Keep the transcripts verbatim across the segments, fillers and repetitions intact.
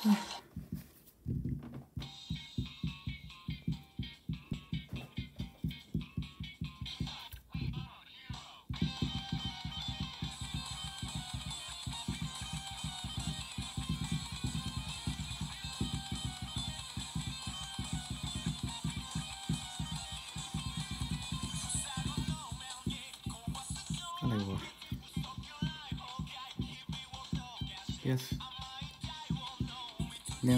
อะไรวะ yes no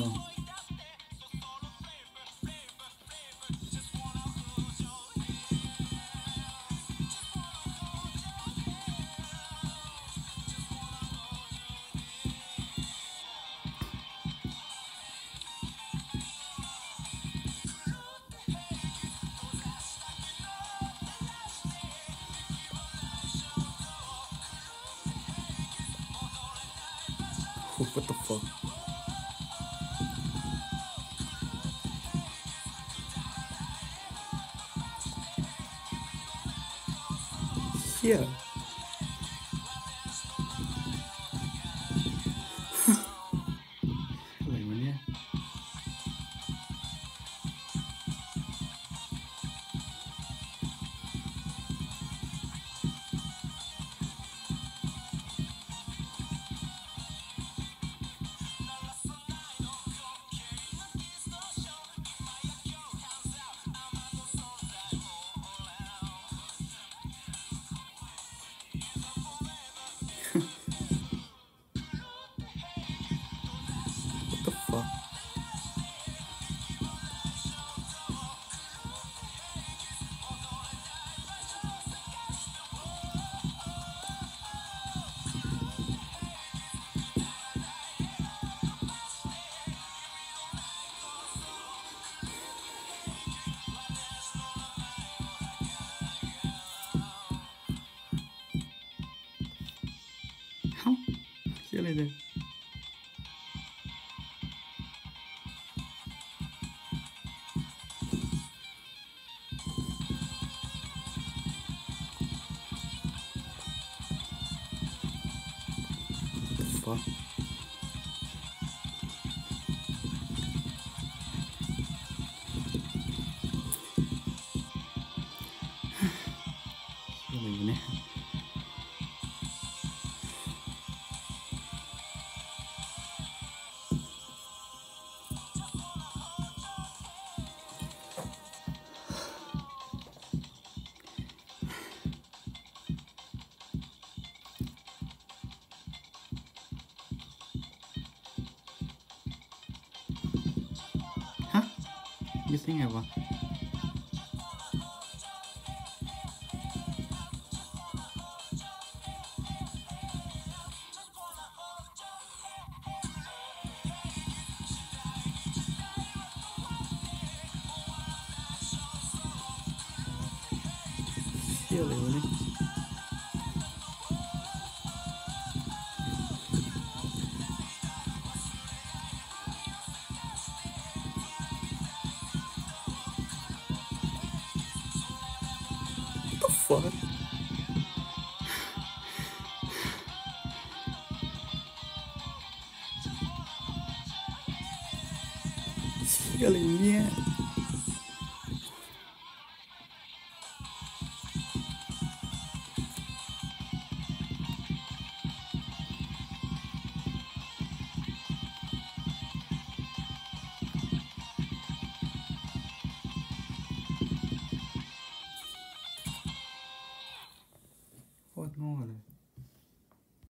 what the fuck yeahอะไรวะเนี่ย what the fuckเอ้าเหี้ยอะไรเนี่ย what the fuckอะไรวะเนี่ย ฮะยึดได้ไงวะเหี้ยอะไรวะเนี่ย what the fuck เหี้ยอะไรเนี่ยโคตรโง่เลย